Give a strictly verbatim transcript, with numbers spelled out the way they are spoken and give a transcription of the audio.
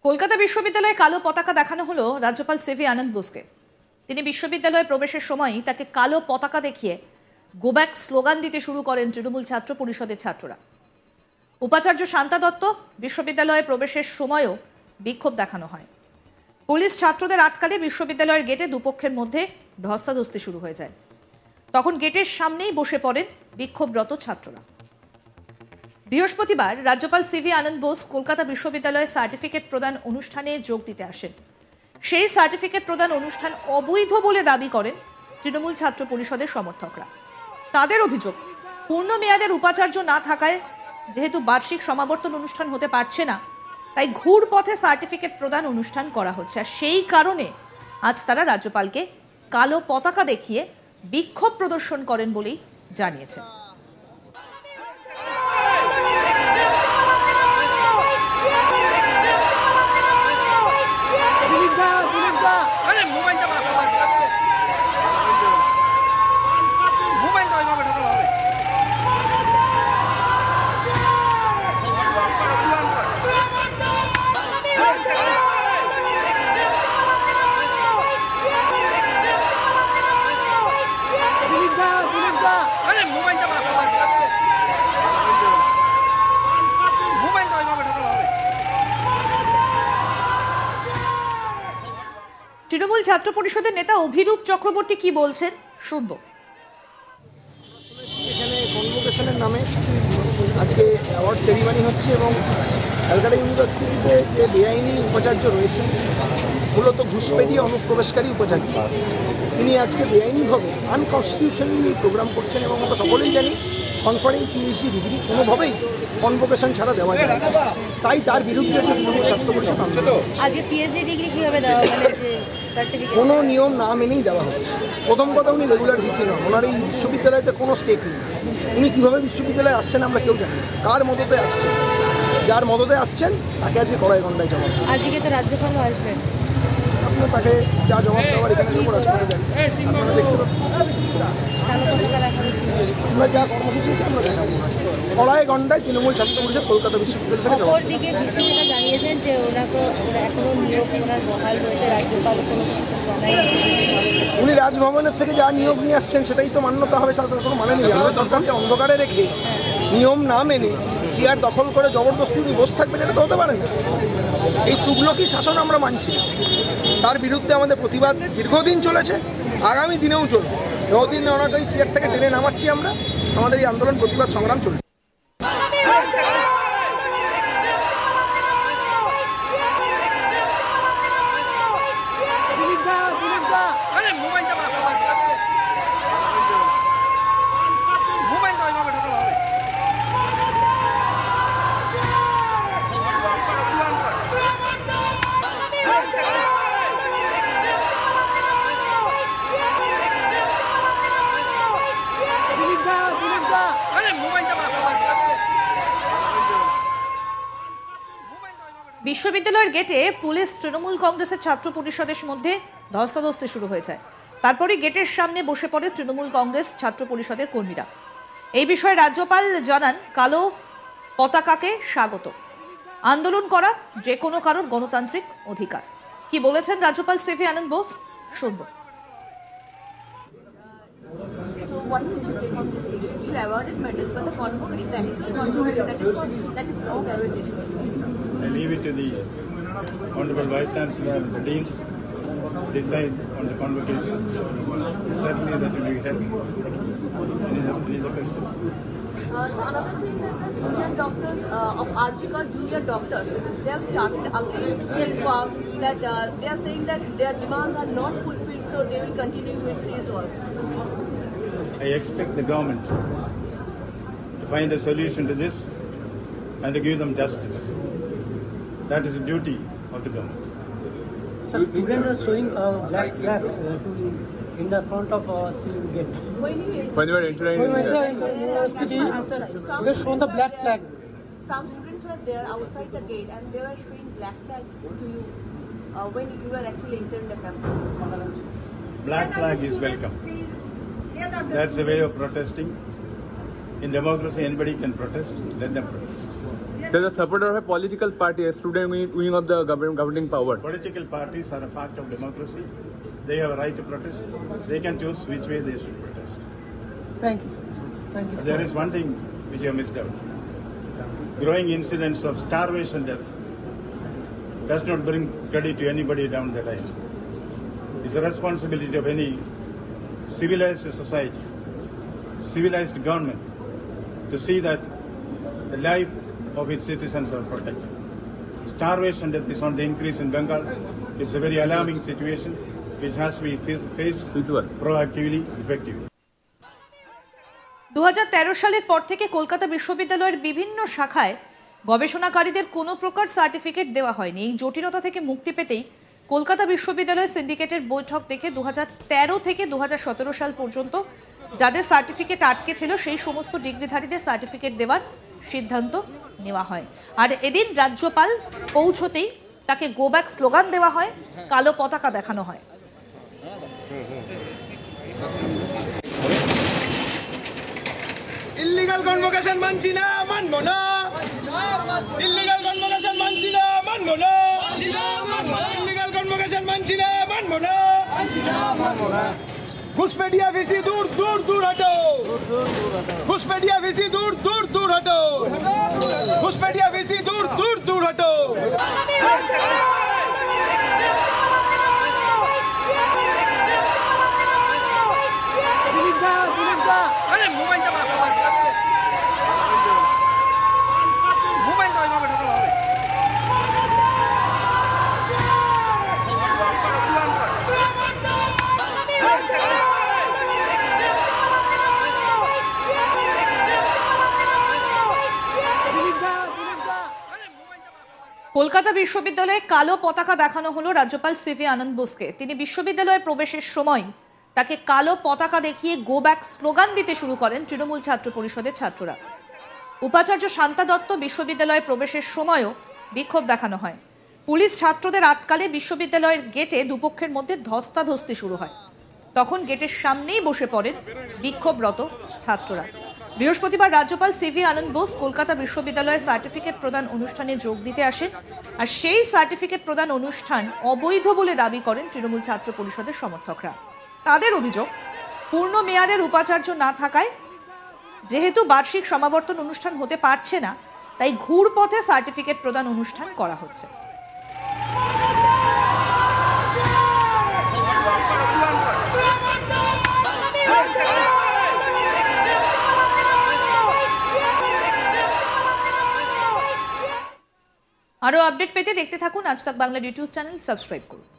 কলকাতা বিশ্ববিদ্যালয়ে কালো পতাকা দেখানো হলো রাজ্যপাল সিভি আনন্দ বোসকে। তিনি বিশ্ববিদ্যালয়ে প্রবেশের সময় তাকে কালো পতাকা দেখিয়ে গো ব্যাক স্লোগান দিতে শুরু করেন তৃণমূল ছাত্র পরিষদের ছাত্ররা। উপাচার্য শান্তা দত্ত বিশ্ববিদ্যালয়ে প্রবেশের সময়ও বিক্ষোভ দেখানো হয়। পুলিশ ছাত্রদের আটকালে বিশ্ববিদ্যালয়ের গেটে দুপক্ষের মধ্যে ধস্তাধস্তি শুরু হয়ে যায়। তখন গেটের সামনেই বসে পড়েন বিক্ষোভরত ছাত্ররা। বৃহস্পতিবার রাজ্যপাল সিভি আনন্দ বোস কলকাতা বিশ্ববিদ্যালয়ে সার্টিফিকেট প্রদান অনুষ্ঠানে যোগ দিতে আসেন। সেই সার্টিফিকেট প্রদান অনুষ্ঠান অবৈধ বলে দাবি করেন তৃণমূল ছাত্র পরিষদের সমর্থকরা। তাদের অভিযোগ, পূর্ণ মেয়াদের উপাচার্য না থাকায় যেহেতু বার্ষিক সমাবর্তন অনুষ্ঠান হতে পারছে না, তাই ঘুর পথে সার্টিফিকেট প্রদান অনুষ্ঠান করা হচ্ছে। আর সেই কারণে আজ তারা রাজ্যপালকে কালো পতাকা দেখিয়ে বিক্ষোভ প্রদর্শন করেন বলেই জানিয়েছেন। তৃণমূল ছাত্র পরিষদের নেতা অভিরূপ চক্রবর্তী কি বলছেন শুনবো। এখানে কনভোকেশনের নামে আজকে অ্যাওয়ার্ড সেরিমনি হচ্ছে এবং ক্যালকাটা ইউনিভার্সিটিতে যে বেআইনি উপাচার্য রয়েছেন, মূলত ঘুষপেটি অনুপ্রবেশকারী উপাচার্য, তিনি আজকে বেআইনিভাবে আনকনস্টিটিউশনালি প্রোগ্রাম করছেন এবং আমরা সকলেই জানি কনফারিং পিএইচডি ডিগ্রি কোনোভাবেই কনভোকেশন ছাড়া দেওয়া যায় না। তাই তার বিরুদ্ধে যে তৃণমূল ছাত্র পরিষদ আজকে পিএইচডি ডিগ্রি কিভাবে দেওয়া, মানে যে সার্টিফিকেট কোনো নিয়ম না মেনেই দেওয়া হচ্ছে। প্রথম কথা, উনি রেগুলার ভিসি নন, ওনার এই বিশ্ববিদ্যালয়তে কোনো স্টেক নেই। উনি কীভাবে বিশ্ববিদ্যালয়ে আসছেন আমরা কেউ জানি, কার মদতে আসছেন, যার মদতে আসছেন তাকে আজকে কড়াই গন্ডায় জবাব। আজকে তো রাজ্যপালও আসবেন, আপনার তাকে যা জবাব দেওয়ার এখানে দেবো রাজপথে যান, আপনারা দেখতে পাবেন। আমরা যা কর্মসূচি হচ্ছে আমরা দেখাবো। কড়াই গন্ডায় তৃণমূল ছাত্র পরিষদ কলকাতা বিশ্ববিদ্যালয় থেকে। অপর দিকে ভিসি যেটা জানিয়েছেন যে ওনাকে এখনো নিয়োগ ওনার বহাল রয়েছে, রাজ্যপাল কোনো কিছু জানায়নি। উনি রাজভবনের থেকে যা নিয়োগ নিয়ে আসছেন সেটাই তো মান্যতা হবে, সাথে কোনো মানে নেই। আমরা সরকারকে অন্ধকারে রেখে নিয়ম না মেনে চেয়ার দখল করে জবরদস্তি উনি বসে থাকবেন, এটা তো হতে পারে না। এই তুগলকি শাসন আমরা মানছি, তার বিরুদ্ধে আমাদের প্রতিবাদ দীর্ঘদিন চলেছে, আগামী দিনেও চলবে। যতদিন ওনাকে এই চেয়ার থেকে টেনে নামাচ্ছি আমরা, আমাদের এই আন্দোলন প্রতিবাদ সংগ্রাম চলবে। বিশ্ববিদ্যালয়ের গেটে পুলিশ তৃণমূল কংগ্রেসের ছাত্র পরিষদের মধ্যে ধস্তাধস্তি শুরু হয়ে যায়। তারপরে গেটের সামনে বসে পড়ে তৃণমূল কংগ্রেস ছাত্র পরিষদের কর্মীরা। এই বিষয়ে রাজ্যপাল জানান, কালো পতাকাকে স্বাগত, আন্দোলন করা যে কোনো কারোর গণতান্ত্রিক অধিকার। কি বলেছেন রাজ্যপাল সিভি আনন্দ বোস শুনবো। What is your take on this thing? You awarded medals, but the convocation, that is the convocation, that is, that is no heritage. I leave it to the Honorable Vice Chancellor and the Deans decide on the convocation. Certainly that will be helpful. Any other question? Uh, so another thing that the junior doctors uh, of Archicor junior doctors, they have started again ceasefire. That uh, they are saying that their demands are not fulfilled, so they will continue with ceasefire. I expect the government to find a solution to this and to give them justice. That is the duty of the government. So students are showing a black flag uh, to in the front of a uh, gate. When you When they were entering When we enter into the university, they show the black flag. Some students were there outside the gate and they were showing black flag to you uh, when you were actually entering the campus. Black flag is welcome. That's a way of protesting. In democracy, anybody can protest. Let them protest. There's a supporter of a political party, a student wing wing of the govern- governing power. Political parties are a fact of democracy. They have a right to protest. They can choose which way they should protest. Thank you, sir. Thank you, But sir. there is one thing which you have missed out. Growing incidents of starvation death does not bring credit to anybody down the line. It's the responsibility of any civilized society, civilized government, to see that the life of its citizens are protected. Starvation death is on the increase in Bengal. It's a very alarming situation which has to be fa- faced proactively, effectively. দু হাজার তেরো সালের পর থেকে কলকাতা বিশ্ববিদ্যালয়ের বিভিন্ন শাখায় গবেষণাকারীদের কোনো প্রকার সার্টিফিকেট দেওয়া হয়নি। এই জটিলতা থেকে মুক্তি পেতেই কলকাতা বিশ্ববিদ্যালয় সিন্ডিকেটের বৈঠক থেকে দু হাজার তেরো থেকে দু হাজার সতেরো সাল পর্যন্ত যাদের সার্টিফিকেট আটকে ছিল সেই সমস্ত ডিগ্রিধারীদের সার্টিফিকেট দেওয়ার সিদ্ধান্ত নেওয়া হয়। আর এদিন রাজ্যপাল পৌঁছতেই তাকে গো ব্যাক স্লোগান দেওয়া হয়, কালো পতাকা দেখানো হয়। ইল্লিগাল কনভোকেশন মানছি না, মানবো না। ইল্লিগাল কনভোকেশন মানছি না, মানবো না। ইল্লিগাল কনভোকেশন মানছি না, মানবো না। ঘুষপেটিয়া ভিসি দূর দূর দূর হটো। ঘুষপেটিয়া ভিসি দূর দূর দূর হটো। ঘুষপেটিয়া ভিসি দূর দূর দূর হটো। কলকাতা বিশ্ববিদ্যালয়ে কালো পতাকা দেখানো হলো রাজ্যপাল সিভি আনন্দ বোসকে। তিনি বিশ্ববিদ্যালয়ে প্রবেশের সময় তাকে কালো পতাকা দেখিয়ে গো ব্যাক স্লোগান দিতে শুরু করেন তৃণমূল ছাত্র পরিষদের ছাত্ররা। উপাচার্য শান্তা দত্ত বিশ্ববিদ্যালয়ে প্রবেশের সময়ও বিক্ষোভ দেখানো হয়। পুলিশ ছাত্রদের আটকালে বিশ্ববিদ্যালয়ের গেটে দুপক্ষের মধ্যে ধস্তাধস্তি শুরু হয়। তখন গেটের সামনেই বসে পড়েন বিক্ষোভরত ছাত্ররা। বৃহস্পতিবার রাজ্যপাল সিভি আনন্দ বোস কলকাতা বিশ্ববিদ্যালয়ে সার্টিফিকেট প্রদান অনুষ্ঠানে যোগ দিতে আসেন। আর সেই সার্টিফিকেট প্রদান অনুষ্ঠান অবৈধ বলে দাবি করেন তৃণমূল ছাত্র পরিষদের সমর্থকরা। তাদের অভিযোগ, পূর্ণ মেয়াদের উপাচার্য না থাকায় যেহেতু বার্ষিক সমাবর্তন অনুষ্ঠান হতে পারছে না, তাই ঘুরপথে সার্টিফিকেট প্রদান অনুষ্ঠান করা হচ্ছে। আরো আপডেট পেতে দেখতে থাকুন আজ তাক বাংলা ইউটিউব চ্যানেল, সাবস্ক্রাইব করুন।